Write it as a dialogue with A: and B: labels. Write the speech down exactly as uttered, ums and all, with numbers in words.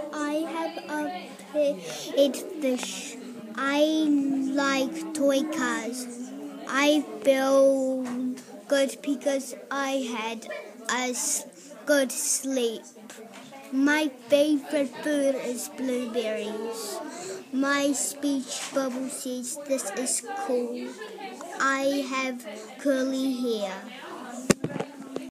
A: I have a pet fish. I like toy cars. I feel good because I had a good sleep. My favorite food is blueberries. My speech bubble says this is cool. I have curly hair.